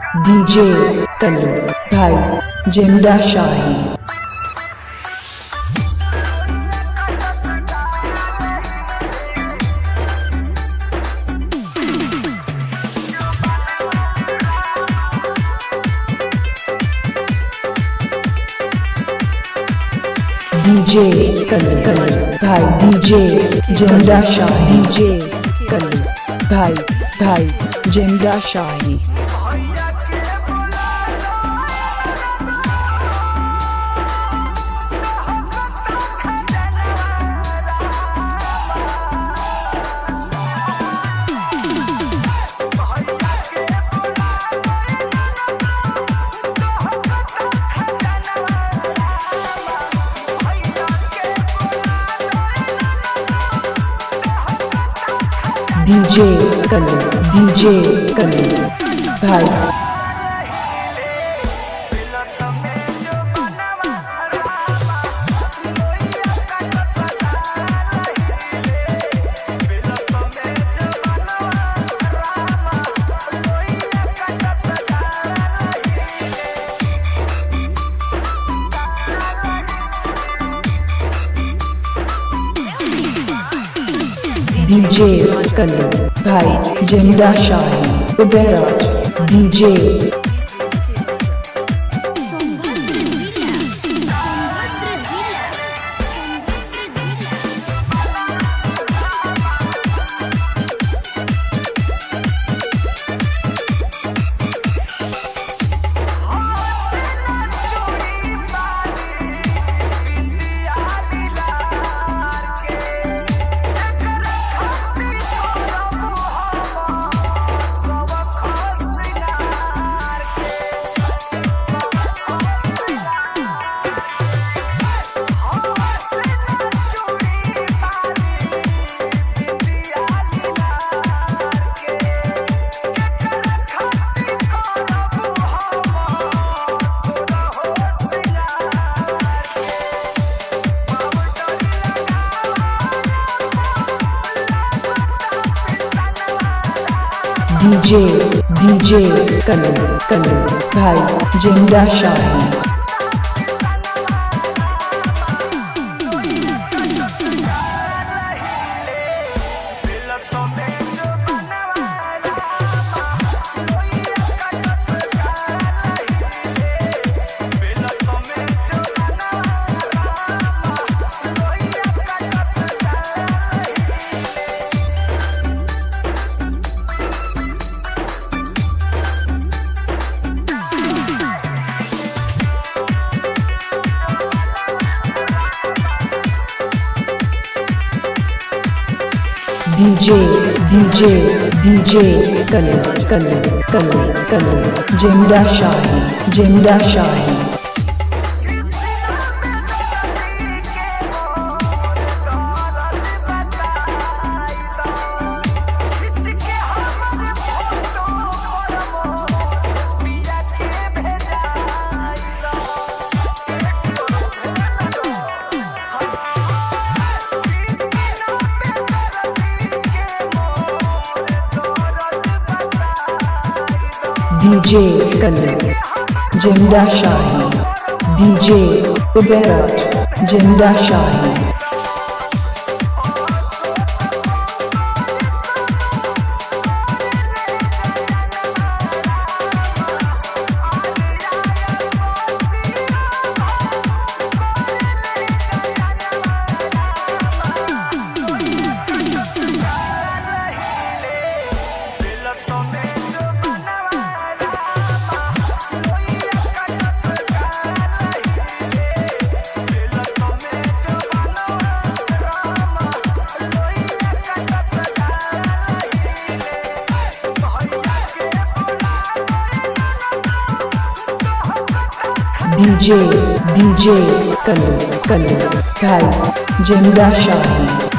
DJ Kallu भाई जिंदा शाही। DJ Kallu भाई डीजे जिंदा शाही। डीजे कल्लू भाई जिंदा शाही। डीजे कल्लू भाई डीजे कल्लू भाई जिंदा शाही। उदयराज डीजे डीजे कल्लू भाई जिंदा शाही। डीजे कल्लू जिंदा शाही। डीजे कल्लू जिंदा शाही। डीजे उदयराज जिंदा शाही। डीजे कल्लू भाई जिंदा शाही।